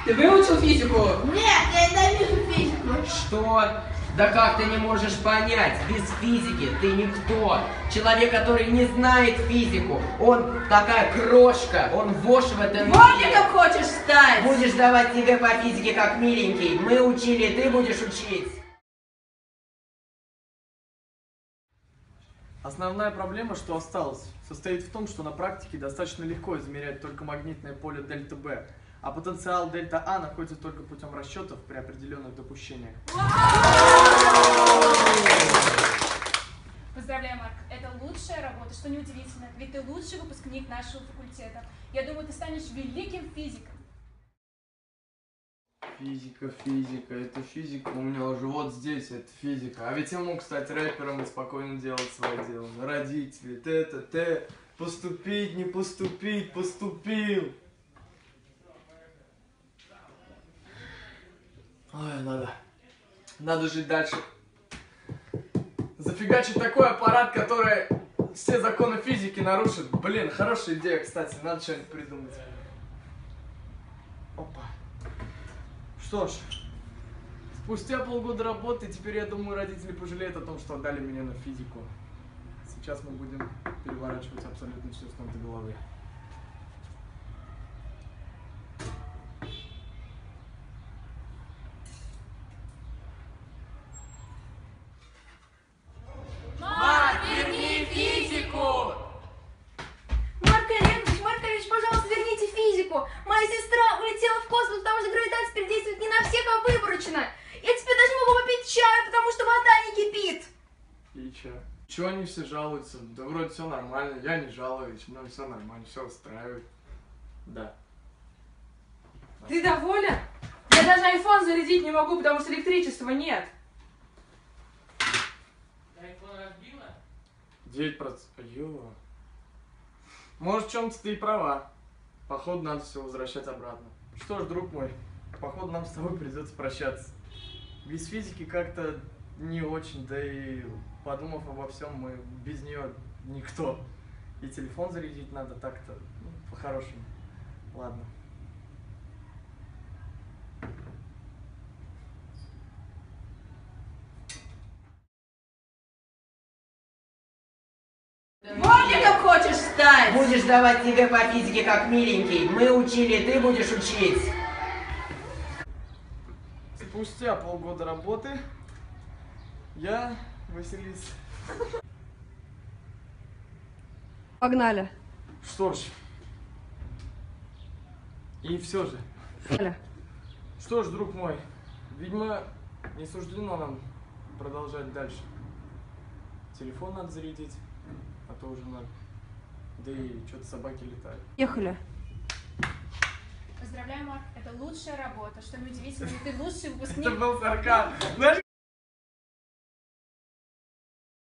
Ты выучил физику? Нет, я ненавижу физику. Что? Да как ты не можешь понять? Без физики ты никто. Человек, который не знает физику, он такая крошка, он вошь в этом мире. Бортиком хочешь стать? Будешь давать ЕГЭ по физике как миленький. Мы учили, ты будешь учить. Основная проблема, что осталась, состоит в том, что на практике достаточно легко измерять только магнитное поле дельта Б, а потенциал дельта А находится только путем расчетов при определенных допущениях. Поздравляю, Марк. Это лучшая работа, что неудивительно, ведь ты лучший выпускник нашего факультета. Я думаю, ты станешь великим физиком. Физика, это физика, у меня уже вот здесь, это физика. А ведь я мог стать рэпером и спокойно делать свое дело. Родители, т, поступить, не поступить, поступил. Ой, надо жить дальше. Зафигачить такой аппарат, который все законы физики нарушит. Блин, хорошая идея, кстати, надо что-нибудь придумать. Опа. Что ж, спустя полгода работы, теперь, я думаю, родители пожалеют о том, что отдали меня на физику. Сейчас мы будем переворачивать абсолютно все с ног до головы. Марк, верни физику! Маркович, пожалуйста, верните физику. Моя сестра улетела в космос, потому что гравитация теперь действует не на всех, а выборочно. Я теперь даже не могу попить чаю, потому что вода не кипит. И чё? Чё они все жалуются? Да вроде все нормально, я не жалуюсь, но все нормально, все устраивает. Да. Ты доволен? Я даже iPhone зарядить не могу, потому что электричества нет. 9%. Ё. Может, в чем-то ты и права. Походу, надо все возвращать обратно. Что ж, друг мой, походу, нам с тобой придется прощаться. Без физики как-то не очень, да и подумав обо всем, мы без нее никто. И телефон зарядить надо так-то, ну, по-хорошему. Ладно. Бортиком хочешь стать? Будешь давать ЕГЭ по физике как миленький. Мы учили, ты будешь учить. Спустя полгода работы я, Василис. Погнали. Что ж. И все же. Что ж, друг мой, видимо, не суждено нам продолжать дальше. Телефон надо зарядить, а то уже надо. Да и что-то собаки летают. Ехали. Поздравляю, Марк. Это лучшая работа, что неудивительно, ведь ты лучший выпускник. Это был сарказм.